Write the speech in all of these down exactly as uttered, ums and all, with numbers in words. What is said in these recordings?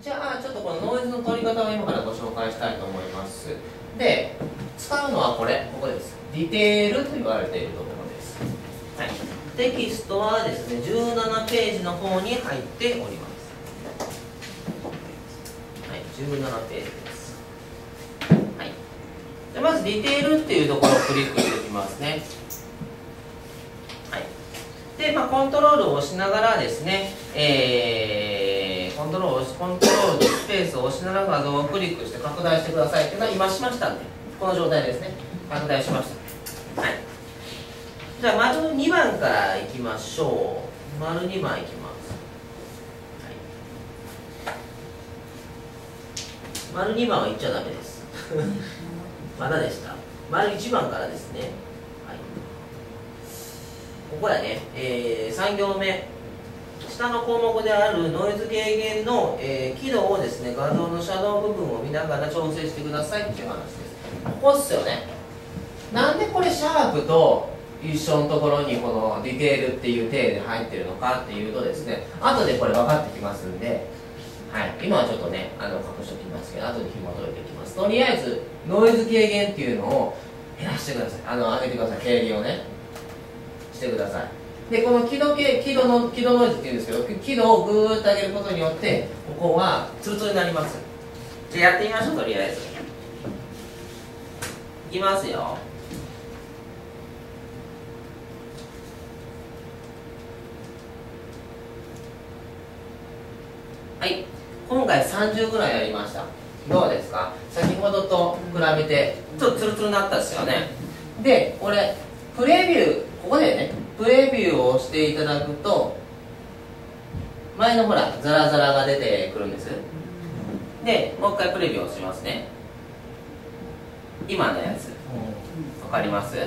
じゃあちょっとこのノイズの取り方を今からご紹介したいと思います。で、使うのはこれ、ここです。ディテールと言われているところです。はい、テキストはですね、じゅうななページの方に入っております。はい、じゅうななページです。はい、でまずディテールっていうところをクリックしていきますね。はい、で、まあ、コントロールを押しながらですね、えー、コントロールを押しコントロールでスペースを押しながら画像をクリックして拡大してくださいっていうのは今しましたんで、この状態ですね。拡大しました。はい。じゃあ丸にばんからいきましょう。丸にばんいきます。はい、丸にばんは言っちゃダメです。まだでした。丸いちばんからですね。はい、ここやね、えー、さん行目。下の項目であるノイズ軽減の、えー、輝度をですね、画像のシャドウ部分を見ながら調整してくださいっていう話です。ここっすよね。なんでこれシャープと一緒のところにこのディテールっていう体で入ってるのかっていうとですね、後でこれ分かってきますんで、はい、今はちょっとね、あの隠しておきますけど、後で紐解いていきます。とりあえず、ノイズ軽減っていうのを減らしてください。あの、上げてください。軽減をね、してください。で、この輝度系、輝度の、輝度ノイズっていうんですけど、輝度をぐーっと上げることによって、ここはツルツルになります。じゃあやってみましょう、とりあえず。いきますよ。はい、今回さんじゅうぐらいやりました。どうですか？先ほどと比べてちょっとツルツルになったですよね。で、これプレビュー、ここでねプレビューをしていただくと、前のほらザラザラが出てくるんです。で、もう一回プレビューをしますね。今のやつわかります？ね。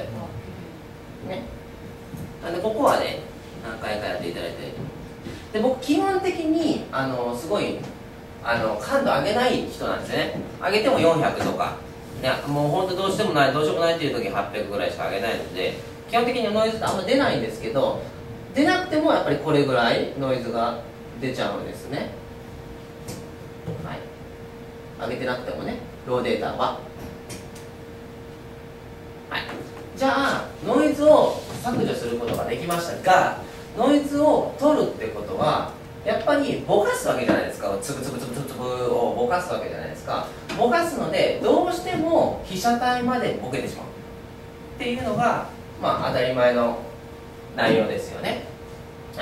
なんでここはね何回かやっていただいて、で僕基本的にあのすごいあの感度上げない人なんですよね。上げてもよんひゃくとか、いやもう本当どうしてもないどうしようもないっていう時はっぴゃくぐらいしか上げないので、基本的にノイズってあんま出ないんですけど、出なくてもやっぱりこれぐらいノイズが出ちゃうんですね。はい、上げてなくてもね、ローデータは。はい、じゃあノイズを削除することができましたが、ノイズを取るってことはやっぱりぼかすわけじゃないですか。つぶつぶつぶつぶをぼかすわけじゃないですか。ぼかすのでどうしても被写体までボケてしまうっていうのがまあ当たり前の内容ですよね。はい、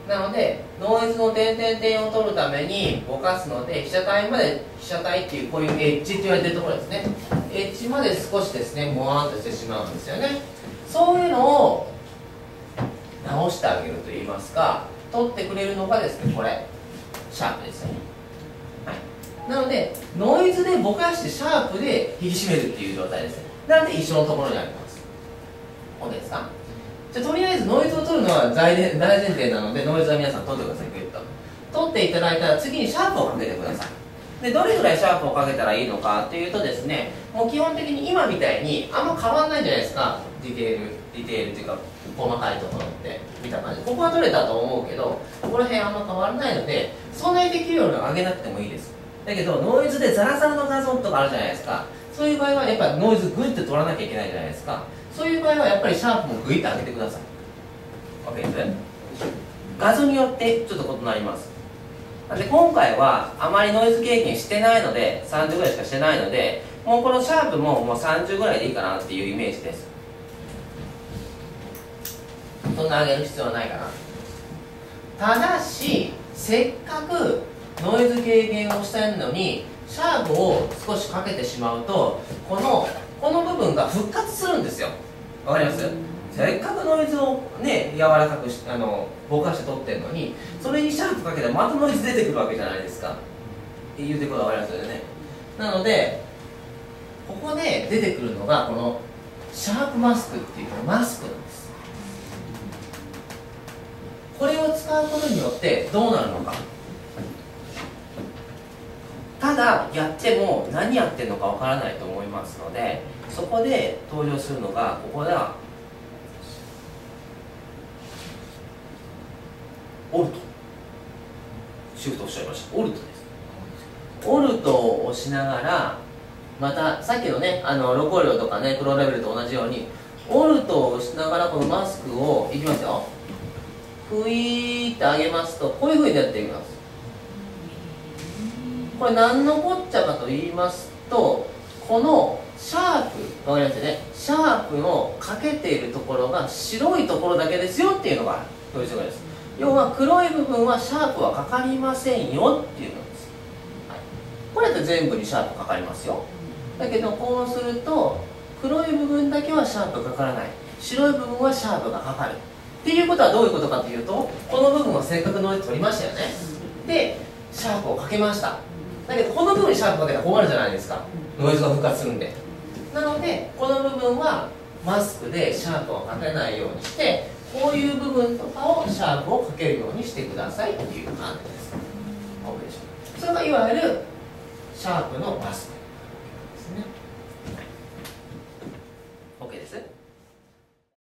なのでノイズの点々点を取るためにぼかすので、被写体まで、被写体っていうこういうエッジって言われてるところですね。エッジまで少しですねモワーンとしてしまうんですよね。そういうのを直してあげるといいますか、取ってくれるのがですね、これシャープですよね。はい、なのでノイズでぼかしてシャープで引き締めるっていう状態ですね。なので一緒のところにあります。 OK ですか？じゃあとりあえずノイズを取るのは大前大前提なので、ノイズは皆さん取ってください。グッと取っていただいたら次にシャープをかけてください。でどれぐらいシャープをかけたらいいのかっていうとですね、もう基本的に今みたいにあんま変わんないんじゃないですか。ディテールディテールっていうか細かいところって見た感じ、ここは取れたと思うけどここら辺あんま変わらないので、そんなにできるように上げなくてもいいです。だけどノイズでザラザラの画像とかあるじゃないですか。そういう場合はやっぱりノイズグイッと取らなきゃいけないじゃないですか。そういう場合はやっぱりシャープもグイッと上げてください。 OK です。画像によってちょっと異なります。で今回はあまりノイズ経験してないのでさんじゅうぐらいしかしてないので、もうこのシャープももうさんじゅうぐらいでいいかなっていうイメージです。そんな上げる必要はないかな。ただしせっかくノイズ軽減をしたいのにシャープを少しかけてしまうと、このこの部分が復活するんですよ。わかります？せっかくノイズをね柔らかくしあのぼかして取ってるのに、それにシャープかけたらまたノイズ出てくるわけじゃないですか。言うてることわかりますよね。なのでここで出てくるのがこのシャープマスクっていうこのマスクなんです。これを使うことによってどうなるのか。ただやっても何やってるのかわからないと思いますので、そこで登場するのがここだ。オルトシフトおっしゃいました。オルトです。 トを押しながら、またさっきのね、あのロコ量とかね、黒ラベルと同じようにオルトを押しながらこのマスクをいきますよ、ふいーって上げますと、こういうふうにやっていきます。これ何のこっちゃかと言いますと、このシャープ、わかりますよね、シャープのかけているところが白いところだけですよっていうのが表示がです。要は黒い部分はシャープはかかりませんよっていうのです、はい、これだと全部にシャープかかりますよ。だけどこうすると黒い部分だけはシャープかからない、白い部分はシャープがかかるっていうことはどういうことかというと、この部分を正確ノイズ取りましたよね。でシャープをかけました。だけどこの部分にシャープかけたら困るじゃないですか、ノイズが復活するんで。なのでこの部分はマスクでシャープをかけないようにして、こういう部分とかをシャープをかけるようにしてくださいっていう感じです。 OK でしょう。それがいわゆるシャープのマスクですね。